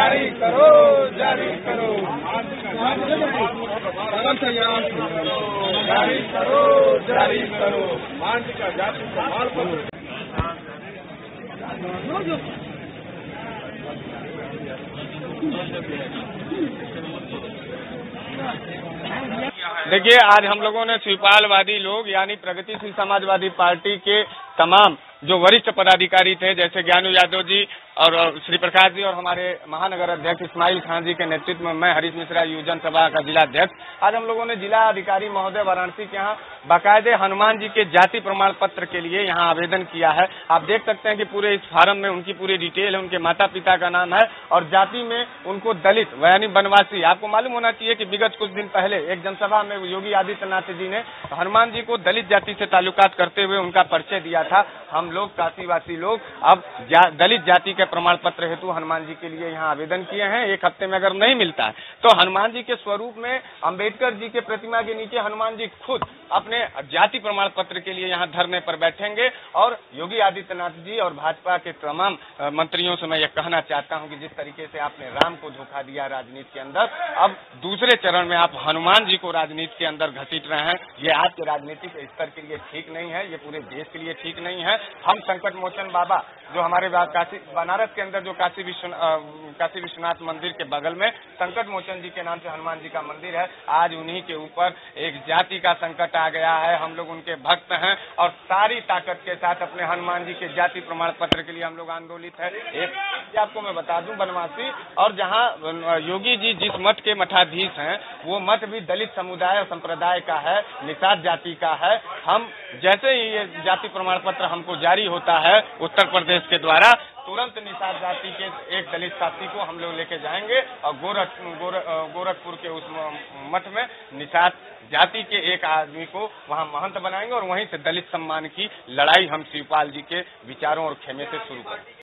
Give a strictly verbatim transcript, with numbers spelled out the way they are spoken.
जारी करो, जारी करो, जारी करो, जारी करो, मांझी का जाति प्रमाण पत्र। देखिए, आज हम लोगों ने शिवपालवादी लोग यानी प्रगतिशील समाजवादी पार्टी के तमाम जो वरिष्ठ पदाधिकारी थे, जैसे ज्ञानू यादव जी और श्री प्रकाश जी और हमारे महानगर अध्यक्ष इस्माइल खान जी के नेतृत्व में मैं हरीश मिश्रा युवजन सभा का जिला अध्यक्ष, आज हम लोगों ने जिला अधिकारी महोदय वाराणसी के यहाँ बाकायदे हनुमान जी के जाति प्रमाण पत्र के लिए यहाँ आवेदन किया है। आप देख सकते हैं कि पूरे इस फार्म में उनकी पूरी डिटेल है, उनके माता पिता का नाम है और जाति में उनको दलित यानी वनवासी। आपको मालूम होना चाहिए कि विगत कुछ दिन पहले एक जनसभा में योगी आदित्यनाथ जी ने हनुमान जी को दलित जाति से ताल्लुकात करते हुए उनका परिचय दिया था। हम लोग काशीवासी लोग अब जा, दलित जाति के प्रमाण पत्र हेतु हनुमान जी के लिए यहाँ आवेदन किए हैं। एक हफ्ते में अगर नहीं मिलता है तो हनुमान जी के स्वरूप में अंबेडकर जी के प्रतिमा के नीचे हनुमान जी खुद अपने जाति प्रमाण पत्र के लिए यहाँ धरने पर बैठेंगे। और योगी आदित्यनाथ जी और भाजपा के तमाम मंत्रियों से मैं ये कहना चाहता हूँ कि जिस तरीके से आपने राम को धोखा दिया राजनीति के अंदर, अब दूसरे चरण में आप हनुमान जी को राजनीति के अंदर घसीट रहे हैं। ये आपके राजनीतिक स्तर के लिए ठीक नहीं है, ये पूरे देश के लिए ठीक नहीं है। हम संकट मोचन बाबा जो हमारे काशी बनारस के अंदर जो काशी विश्व काशी विश्वनाथ मंदिर के बगल में संकट मोचन जी के नाम से हनुमान जी का मंदिर है, आज उन्हीं के ऊपर एक जाति का संकट आ गया है। हम लोग उनके भक्त हैं और सारी ताकत के साथ अपने हनुमान जी के जाति प्रमाण पत्र के लिए हम लोग आंदोलित है। एक आपको मैं बता दूं, बनवासी और जहां योगी जी जिस मठ के मठाधीश हैं वो मठ भी दलित समुदाय और संप्रदाय का है, निषाद जाति का है। हम जैसे ही ये जाति प्रमाण पत्र हमको जारी होता है उत्तर प्रदेश के द्वारा, तुरंत निषाद जाति के एक दलित साथी को हम लोग लेके जाएंगे और गोरख गोर, गोरखपुर के उस मठ में निषाद जाति के एक आदमी को वहां महंत बनाएंगे और वहीं से दलित सम्मान की लड़ाई हम शिवपाल जी के विचारों और खेमे से शुरू करेंगे।